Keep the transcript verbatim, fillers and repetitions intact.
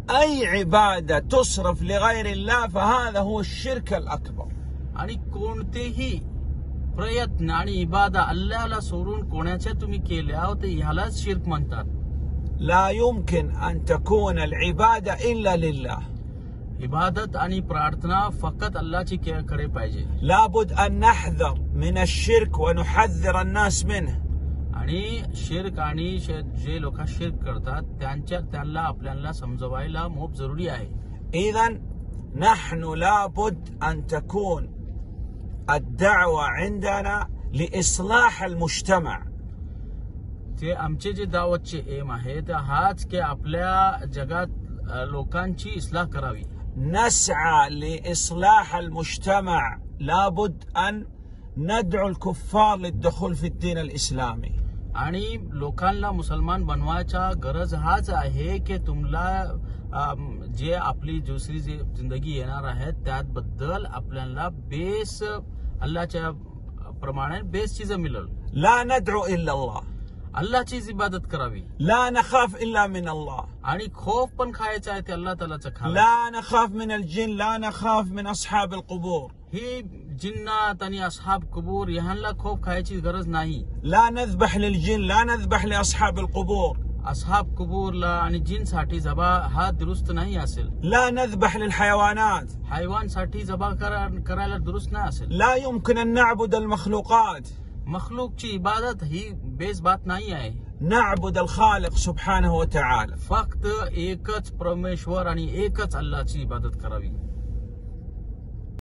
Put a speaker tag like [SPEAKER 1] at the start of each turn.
[SPEAKER 1] أي عبادة تصرف لغير الله فهذا هو الشرك الأكبر.
[SPEAKER 2] आणि कोणतेही प्रयत्न आणि इबादा अल्लाहला सोडून कोणाच्या तुम्ही केल्या तर ह्यालाच शिर्क म्हणतात.
[SPEAKER 1] لا يمكن أن تكون العبادة إلا لله.
[SPEAKER 2] इबादत आणि प्रार्थना फक्त अल्लाहची कडे पाहिजे.
[SPEAKER 1] لابد أن نحذر من الشرك ونحذر الناس منه.
[SPEAKER 2] आणि शिर्क आणि जे लोक शिर्क करतात त्यांच्या त्यांना आपल्याला समजवायला खूप जरुरी आहे.
[SPEAKER 1] إذن نحن لابد أن تكون الدعوة عندنا لإصلاح المجتمع.
[SPEAKER 2] ते आमचे जे दावतचे एम आहे ते हाच की आपल्या जगात लोकांची इस्लाह करावी.
[SPEAKER 1] نسعى لإصلاح المجتمع لابد أن ندعو الكفار للدخول في الدين الإسلامي.
[SPEAKER 2] आणि लोकांना मुसलमान बनवायचा गरज हाच आहे की तुम्हाला जे आपली दुसरी जी जिंदगी येणार आहे त्याबद्दल आपल्याला बेस अल्लाहच्या प्रमाणे बेस चीज मिळेल.
[SPEAKER 1] لا ندعو إلا الله.
[SPEAKER 2] अल्लाहचीच इबादत करावी.
[SPEAKER 1] لا نخاف إلا من الله.
[SPEAKER 2] आणि खौफ पण खायचा आहे ते अल्लाह तालाचं खावं.
[SPEAKER 1] لا نخاف من الجن لا نخاف من أصحاب القبور.
[SPEAKER 2] ही जिन्नात आणि असहाब कुबूर ह्यांना खौफ खायची गरज नाही.
[SPEAKER 1] لا नذبح للجن لا نذبح لأصحاب القبور.
[SPEAKER 2] असहाब कुबूरला आणि जिनसाठी जबा हा दुरुस्त नाही असेल.
[SPEAKER 1] لا نذبح للحيوانات.
[SPEAKER 2] हैवानसाठी जबा करायला दुरुस्त नाही असेल.
[SPEAKER 1] لا يمكن أن نعبد المخلوقات.
[SPEAKER 2] मखलूकची इबादत ही बेस बात नाही आहे.
[SPEAKER 1] نعبد الخالق سبحانه وتعالى.
[SPEAKER 2] फक्त एकच परमेश्वर आणि एकच अल्लाहची इबादत करावी.